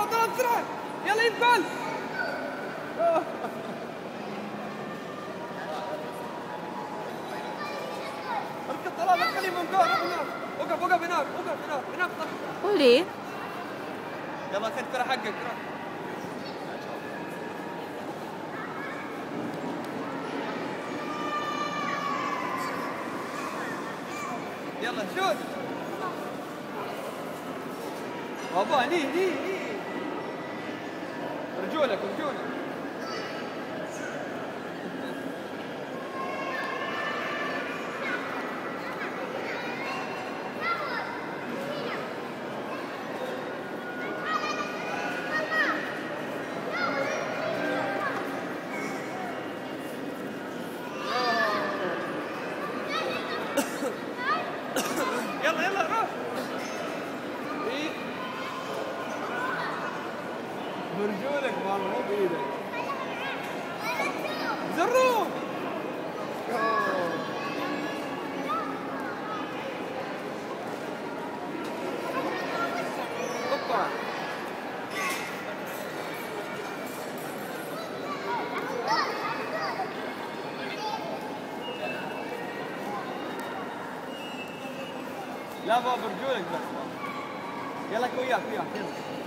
بسرعة بسرعة. يلا ينفل. اركض طلال لا تخليه من فوق. روح هناك. وقف وقف هناك. وقف هناك. هناك طلع. وليه؟ يلا خذ الكرة حقك. روح. يلا شوت. بابا هني. رجولك. يلا روح. برجولك ماما مو بايدك. زروق. قطع. لا بابا برجولك بس. يلا وياك يلا.